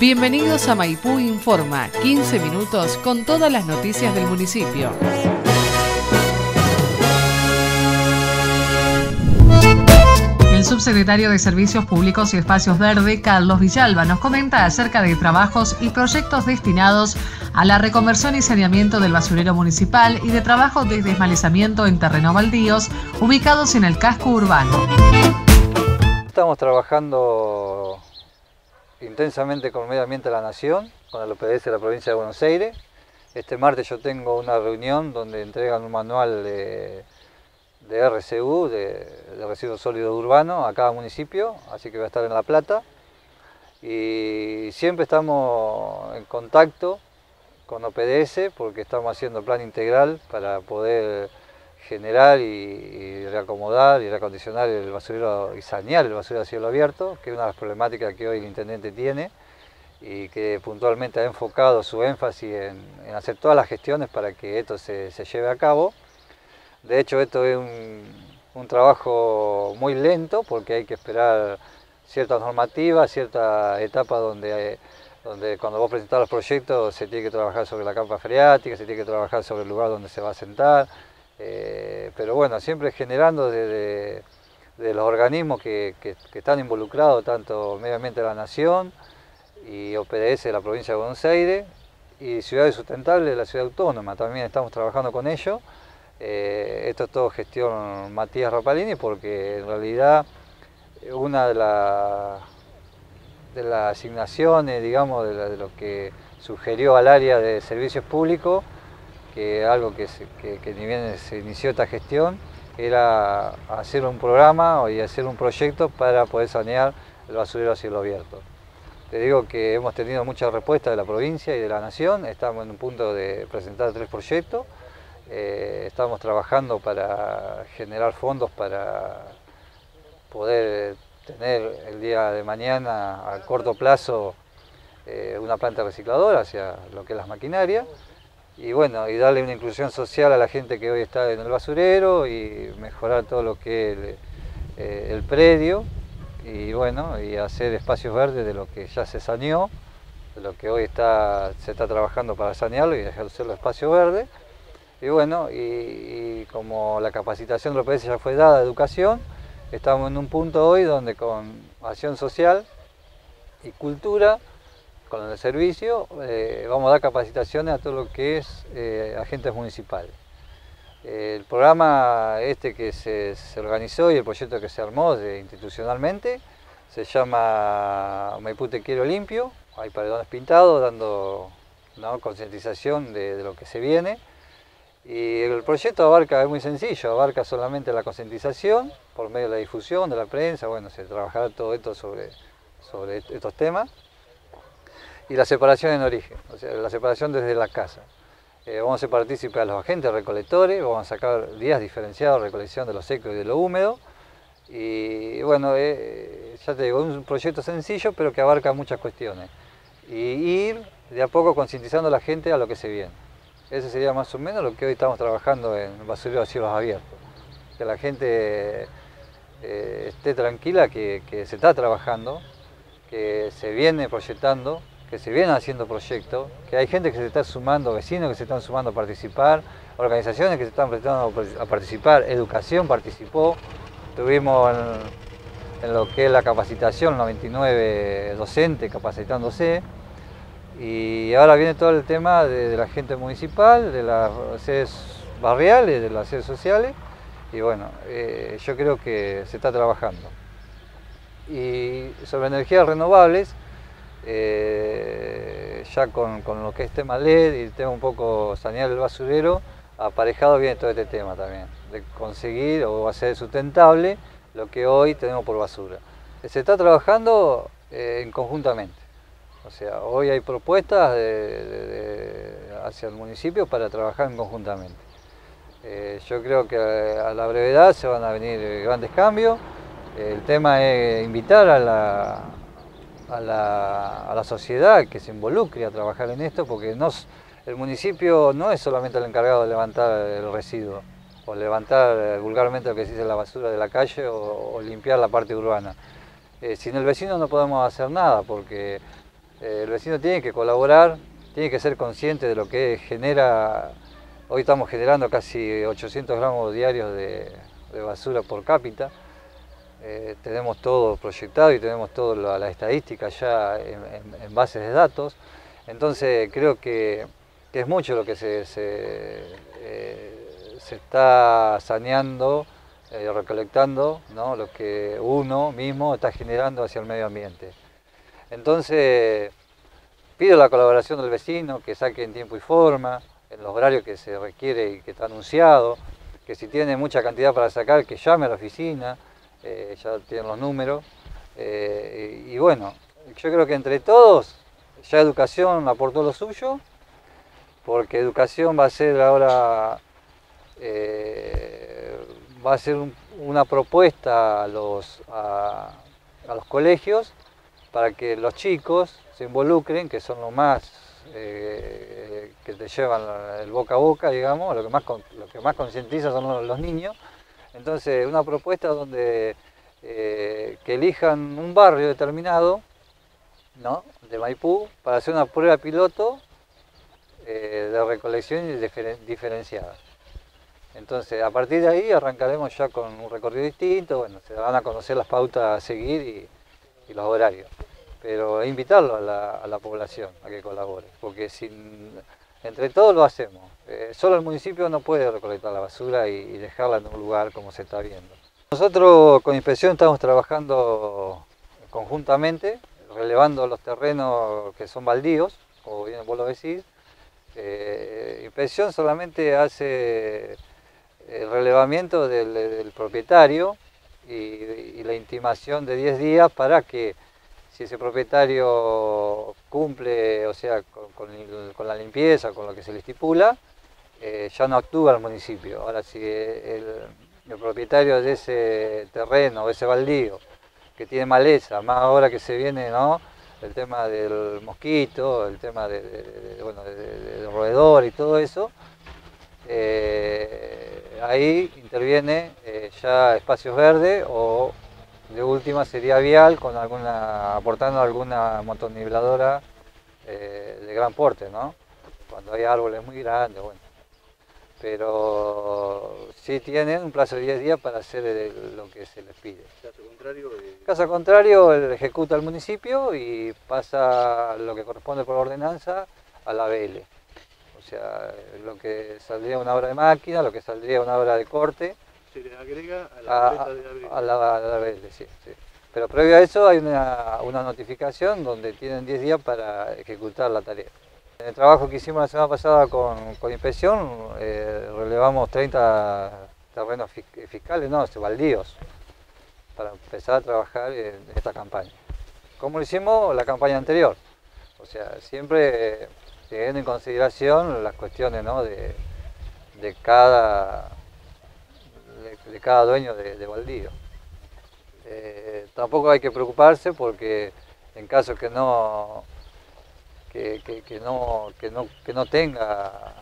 Bienvenidos a Maipú Informa, 15 minutos con todas las noticias del municipio. El subsecretario de Servicios Públicos y Espacios Verdes, Carlos Villalba, nos comenta acerca de trabajos y proyectos destinados a la reconversión y saneamiento del basurero municipal y de trabajo de desmalezamiento en terrenos baldíos ubicados en el casco urbano. Estamos trabajando intensamente con Medio Ambiente de la Nación, con el OPDS de la provincia de Buenos Aires. Este martes yo tengo una reunión donde entregan un manual de RCU, de residuos sólidos urbanos, a cada municipio, así que voy a estar en La Plata. Y siempre estamos en contacto con OPDS porque estamos haciendo plan integral para poder generar y reacomodar y reacondicionar el basurero y sanear el basurero a cielo abierto, que es una de las problemáticas que hoy el intendente tiene y que puntualmente ha enfocado su énfasis en hacer todas las gestiones para que esto se lleve a cabo. De hecho, esto es un trabajo muy lento porque hay que esperar ciertas normativas, ciertas etapas donde cuando vos presentás los proyectos se tiene que trabajar sobre la capa freática, se tiene que trabajar sobre el lugar donde se va a sentar. Pero bueno, siempre generando de los organismos que están involucrados, tanto Medio Ambiente de la Nación y OPDS de la provincia de Buenos Aires y Ciudades Sustentables de la ciudad autónoma, también estamos trabajando con ellos. Esto es todo gestión Matías Rapalini porque en realidad una de las asignaciones, digamos, de lo que sugirió al área de servicios públicos, que algo que ni bien se inició esta gestión, era hacer un programa y hacer un proyecto para poder sanear el basurero a cielo abierto. Te digo que hemos tenido muchas respuestas de la provincia y de la nación, estamos en un punto de presentar 3 proyectos, estamos trabajando para generar fondos para poder tener el día de mañana a corto plazo una planta recicladora hacia lo que es las maquinarias. Y bueno, y darle una inclusión social a la gente que hoy está en el basurero y mejorar todo lo que es el predio y bueno, y hacer espacios verdes de lo que ya se saneó, de lo que hoy se está trabajando para sanearlo y ejercer los espacios verdes. Y bueno, y como la capacitación de los OPDS ya fue dada de educación, estamos en un punto hoy donde con acción social y cultura, con el servicio, vamos a dar capacitaciones a todo lo que es agentes municipales. El programa que se organizó y el proyecto que se armó institucionalmente se llama Maipú Te Quiero Limpio. Hay paredones pintados dando concientización de lo que se viene. Y el proyecto es muy sencillo, abarca solamente la concientización por medio de la difusión, de la prensa, bueno, se trabajará todo esto sobre estos temas. Y la separación en origen, o sea, la separación desde la casa. Vamos a ser partícipes a los agentes recolectores, vamos a sacar días diferenciados de recolección de lo seco y de lo húmedo. Y bueno, ya te digo, es un proyecto sencillo, pero que abarca muchas cuestiones. Y ir de a poco concientizando a la gente a lo que se viene. Ese sería más o menos lo que hoy estamos trabajando en basurero a cielos abiertos. Que la gente esté tranquila que se está trabajando, que se viene proyectando, que se vienen haciendo proyectos, que hay gente que se está sumando, vecinos que se están sumando a participar, organizaciones que se están prestando a participar, educación participó, tuvimos en lo que es la capacitación, 99 docentes capacitándose, y ahora viene todo el tema de la gente municipal, de las sedes barriales, de las sedes sociales, y bueno, yo creo que se está trabajando. Y sobre energías renovables, ya con lo que es tema LED y el tema un poco sanear el basurero, aparejado viene todo este tema también, de conseguir o hacer sustentable lo que hoy tenemos por basura. Se está trabajando conjuntamente, o sea, hoy hay propuestas hacia el municipio para trabajar conjuntamente. Yo creo que a la brevedad se van a venir grandes cambios. El tema es invitar a la sociedad que se involucre a trabajar en esto, porque el municipio no es solamente el encargado de levantar el residuo, o levantar vulgarmente lo que se dice la basura de la calle, o limpiar la parte urbana. Sin el vecino no podemos hacer nada, porque El vecino tiene que colaborar, tiene que ser consciente de lo que genera. Hoy estamos generando casi 800 gramos diarios de basura por cápita. Tenemos todo proyectado y tenemos toda la estadística ya en bases de datos. Entonces creo que es mucho lo que se está saneando, recolectando, ¿no? Lo que uno mismo está generando hacia el medio ambiente. Entonces pido la colaboración del vecino, que saque en tiempo y forma, en los horarios que se requiere y que está anunciado, que si tiene mucha cantidad para sacar, que llame a la oficina, ya tienen los números. Y bueno, yo creo que entre todos, ya educación aportó lo suyo, porque educación va a ser ahora, va a ser una propuesta a los colegios para que los chicos se involucren, que son los más que te llevan el boca a boca, digamos, lo que más concientiza son los niños. Entonces, una propuesta donde que elijan un barrio determinado, ¿no?, de Maipú, para hacer una prueba piloto de recolección diferenciada. Entonces, a partir de ahí arrancaremos ya con un recorrido distinto. Bueno, se van a conocer las pautas a seguir y los horarios. Pero invitarlo a la población a que colabore, porque entre todos lo hacemos. Solo el municipio no puede recolectar la basura y dejarla en un lugar como se está viendo. Nosotros con Inspección estamos trabajando conjuntamente, relevando los terrenos que son baldíos, como bien vos lo decís. Inspección solamente hace el relevamiento del propietario y la intimación de 10 días para que, si ese propietario cumple, o sea, con la limpieza, con lo que se le estipula, ya no actúa el municipio. Ahora, si el propietario de ese terreno, de ese baldío, que tiene maleza, más ahora que se viene, ¿no?, el tema del mosquito, el tema del roedor y todo eso, ahí interviene ya espacios verdes, o de última sería vial, con aportando alguna motonibladora de gran porte, ¿no?, cuando hay árboles muy grandes, bueno. Pero sí tienen un plazo de 10 días para hacer lo que se les pide. Caso contrario, ejecuta el municipio y pasa lo que corresponde por ordenanza a la ABL. O sea, lo que saldría una obra de máquina, lo que saldría una obra de corte. Se le agrega a la boleta de ABL. A la ABL, sí. Pero previo a eso hay una notificación donde tienen 10 días para ejecutar la tarea. En el trabajo que hicimos la semana pasada con Inspección, relevamos 30 terrenos fiscales, no, baldíos, para empezar a trabajar en esta campaña. Como lo hicimos la campaña anterior, o sea, siempre teniendo en consideración las cuestiones, ¿no?, de cada dueño de baldío. Tampoco hay que preocuparse, porque en caso que no tenga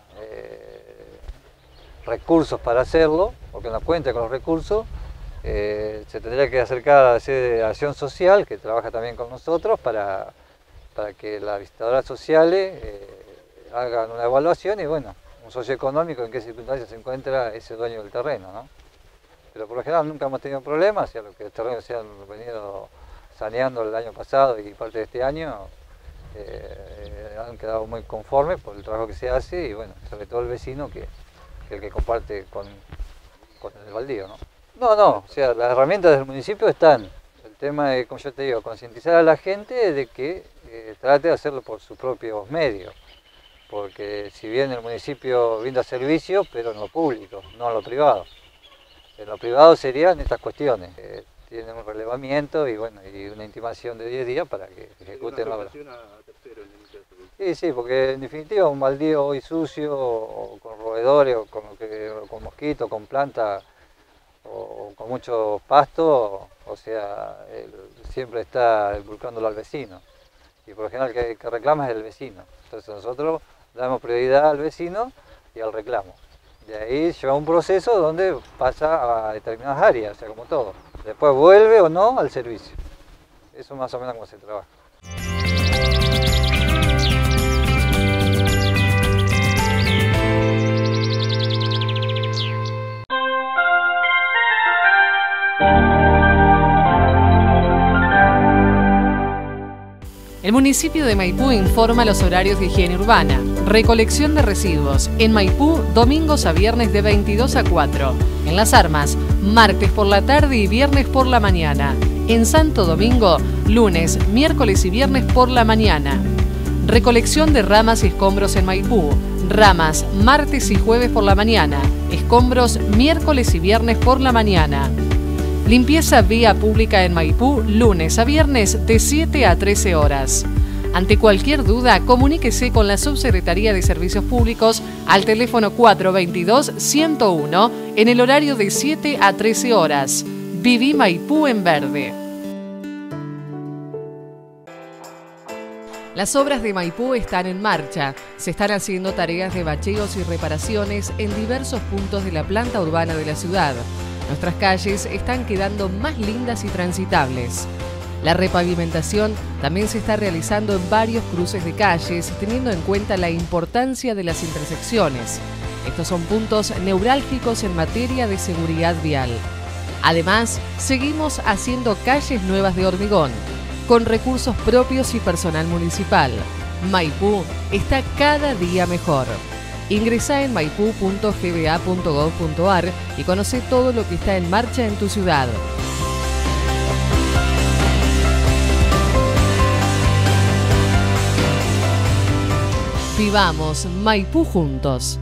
recursos para hacerlo, o que no cuente con los recursos, se tendría que acercar a la sede de Acción Social, que trabaja también con nosotros, para que las visitadoras sociales hagan una evaluación y, bueno, un socioeconómico, en qué circunstancias se encuentra ese dueño del terreno, ¿no? Pero por lo general nunca hemos tenido problemas, ya lo que el terreno se han venido saneando el año pasado y parte de este año, han quedado muy conformes por el trabajo que se hace, y bueno, sobre todo el vecino, que es el que comparte con el baldío, ¿no? No, o sea, las herramientas del municipio están. El tema es, como yo te digo, concientizar a la gente de que trate de hacerlo por sus propios medios, porque si bien el municipio brinda servicios, pero en lo público, no en lo privado. En lo privado serían estas cuestiones. Tienen un relevamiento y, bueno, y una intimación de 10 días para que ejecuten la obra. Sí, porque en definitiva un baldío hoy sucio, o con roedores, o con mosquitos, con plantas, o con mucho pasto, o sea, siempre está involucrándolo al vecino. Y por lo general el que reclama es el vecino. Entonces nosotros damos prioridad al vecino y al reclamo. De ahí lleva un proceso donde pasa a determinadas áreas, o sea, como todo. Después vuelve o no al servicio. Eso es más o menos como se trabaja. El municipio de Maipú informa los horarios de higiene urbana. Recolección de residuos. En Maipú, domingos a viernes de 22 a 4. En Las Armas, martes por la tarde y viernes por la mañana. En Santo Domingo, lunes, miércoles y viernes por la mañana. Recolección de ramas y escombros en Maipú. Ramas, martes y jueves por la mañana. Escombros, miércoles y viernes por la mañana. Limpieza vía pública en Maipú, lunes a viernes de 7 a 13 horas. Ante cualquier duda, comuníquese con la Subsecretaría de Servicios Públicos al teléfono 422-101 en el horario de 7 a 13 horas. Viví Maipú en verde. Las obras de Maipú están en marcha. Se están haciendo tareas de bacheos y reparaciones en diversos puntos de la planta urbana de la ciudad. Nuestras calles están quedando más lindas y transitables. La repavimentación también se está realizando en varios cruces de calles, teniendo en cuenta la importancia de las intersecciones. Estos son puntos neurálgicos en materia de seguridad vial. Además, seguimos haciendo calles nuevas de hormigón, con recursos propios y personal municipal. Maipú está cada día mejor. Ingresá en maipú.gba.gov.ar y conoce todo lo que está en marcha en tu ciudad. Vivamos Maipú juntos.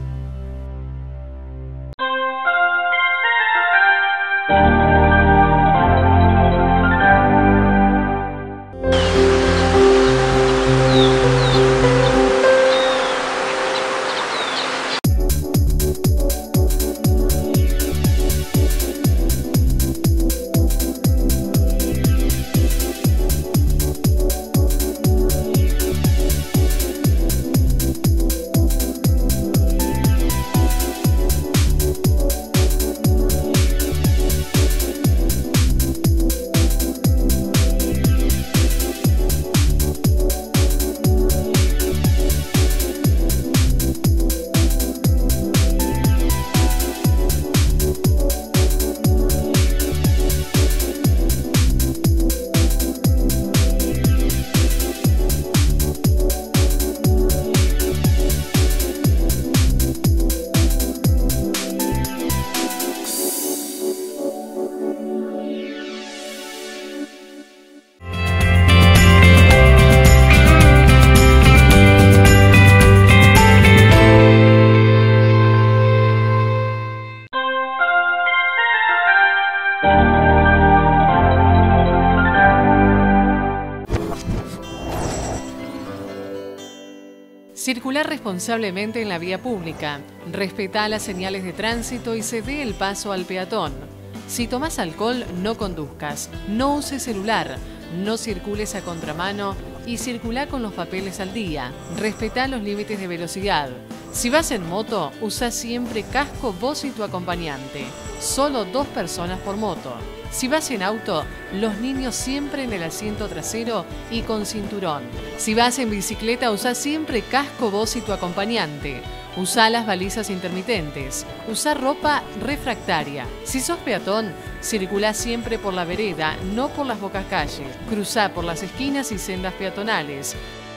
Circular responsablemente en la vía pública. Respetá las señales de tránsito y cede el paso al peatón. Si tomás alcohol, no conduzcas. No uses celular. No circules a contramano y circulá con los papeles al día. Respetá los límites de velocidad. Si vas en moto, usa siempre casco vos y tu acompañante. Solo 2 personas por moto. Si vas en auto, los niños siempre en el asiento trasero y con cinturón. Si vas en bicicleta, usa siempre casco vos y tu acompañante. Usa las balizas intermitentes. Usa ropa refractaria. Si sos peatón, circulá siempre por la vereda, no por las bocacalles. Cruzá por las esquinas y sendas peatonales.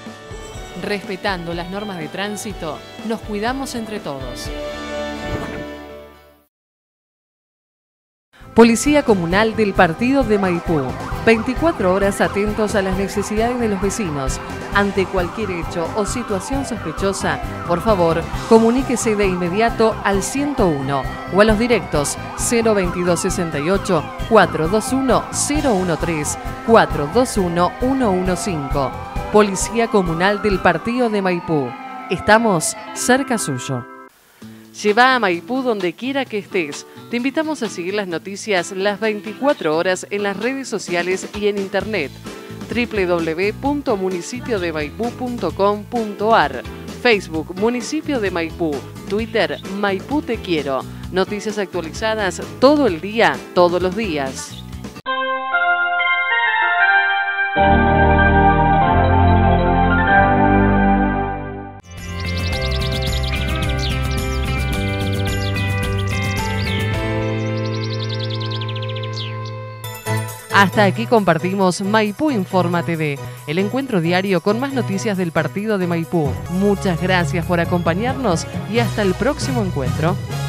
Respetando las normas de tránsito, nos cuidamos entre todos. Policía Comunal del Partido de Maipú. 24 horas atentos a las necesidades de los vecinos. Ante cualquier hecho o situación sospechosa, por favor, comuníquese de inmediato al 101 o a los directos 02268 421 013 421 115. Policía Comunal del Partido de Maipú. Estamos cerca suyo. Lleva a Maipú donde quiera que estés. Te invitamos a seguir las noticias las 24 horas en las redes sociales y en internet. www.municipiodemaipú.com.ar, Facebook Municipio de Maipú, Twitter Maipú Te Quiero. Noticias actualizadas todo el día, todos los días. Hasta aquí compartimos Maipú Informa TV, el encuentro diario con más noticias del partido de Maipú. Muchas gracias por acompañarnos y hasta el próximo encuentro.